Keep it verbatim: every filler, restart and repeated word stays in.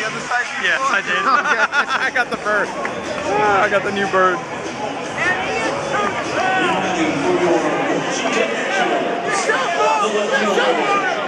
the other side before? Yes, I did. I got the bird. I got the new bird. For your